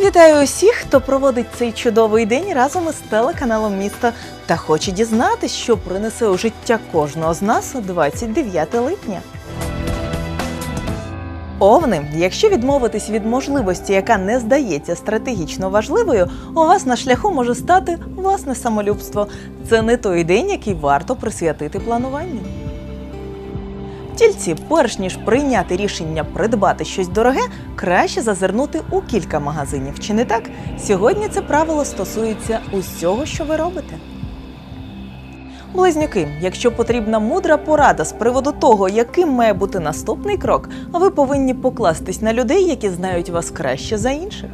Вітаю усіх, хто проводить цей чудовий день разом із телеканалом «Місто» та хоче дізнатись, що принесе у життя кожного з нас 29 липня. Овни, якщо відмовитись від можливості, яка не здається стратегічно важливою, у вас на шляху може стати власне самолюбство. Це не той день, який варто присвятити плануванню. Тільці, перш ніж прийняти рішення придбати щось дороге, краще зазирнути у кілька магазинів. Чи не так? Сьогодні це правило стосується усього, що ви робите. Близнюки, якщо потрібна мудра порада з приводу того, яким має бути наступний крок, ви повинні покластись на людей, які знають вас краще за інших.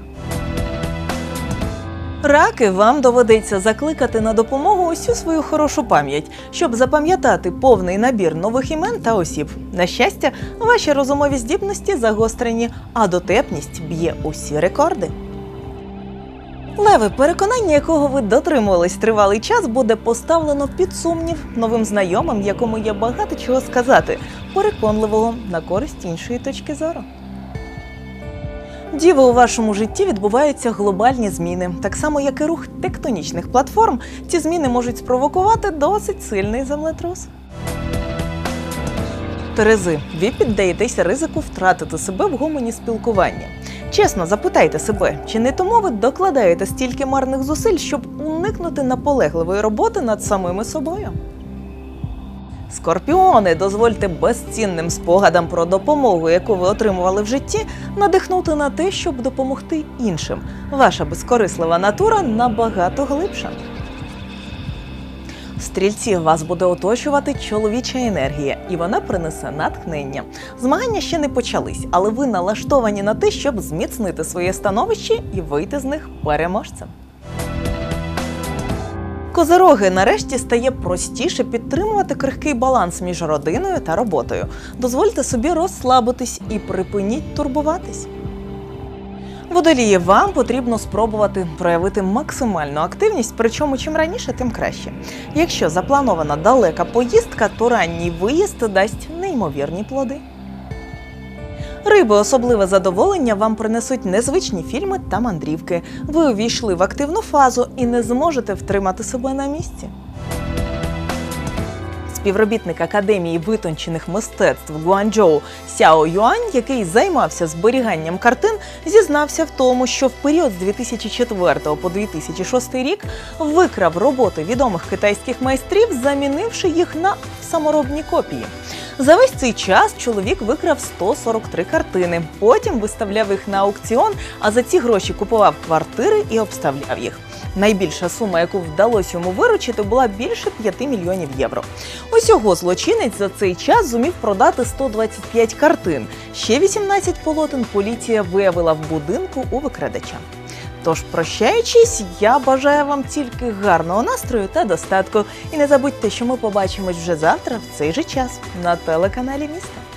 Раки, вам доведеться закликати на допомогу усю свою хорошу пам'ять, щоб запам'ятати повний набір нових імен та осіб. На щастя, ваші розумові здібності загострені, а дотепність б'є усі рекорди. Леви, переконання якого ви дотримувались тривалий час, буде поставлено під сумнів новим знайомим, якому є багато чого сказати, переконливого на користь іншої точки зору. Діви, у вашому житті відбуваються глобальні зміни. Так само, як і рух тектонічних платформ, ці зміни можуть спровокувати досить сильний землетрус. Терези, ви піддаєтеся ризику втратити себе в гомоні спілкування. Чесно запитайте себе, чи не тому ви докладаєте стільки марних зусиль, щоб уникнути наполегливої роботи над самими собою? Скорпіони, дозвольте безцінним спогадам про допомогу, яку ви отримували в житті, надихнути на те, щоб допомогти іншим. Ваша безкорислива натура набагато глибша. Стрільці, вас буде оточувати чоловіча енергія, і вона принесе натхнення. Змагання ще не почались, але ви налаштовані на те, щоб зміцнити своє становище і вийти з них переможцем. Козироги, нарешті стає простіше підтримувати крихкий баланс між родиною та роботою. Дозвольте собі розслабитись і припиніть турбуватись. Водолії, вам потрібно спробувати проявити максимальну активність, причому чим раніше, тим краще. Якщо запланована далека поїздка, то ранній виїзд дасть неймовірні плоди. Риби, особливе задоволення вам принесуть незвичні фільми та мандрівки. Ви увійшли в активну фазу і не зможете втримати себе на місці. Співробітник Академії витончених мистецтв Гуанчжоу Сяо Юань, який займався зберіганням картин, зізнався в тому, що в період з 2004 по 2006 рік викрав роботи відомих китайських майстрів, замінивши їх на саморобні копії. За весь цей час чоловік викрав 143 картини, потім виставляв їх на аукціон, а за ці гроші купував квартири і обставляв їх. Найбільша сума, яку вдалося йому виручити, була більше 5 мільйонів євро. Усього злочинець за цей час зумів продати 125 картин. Ще 18 полотен поліція виявила в будинку у викрадача. Тож, прощаючись, я бажаю вам тільки гарного настрою та достатку. І не забудьте, що ми побачимось вже завтра в цей же час на телеканалі «Місто».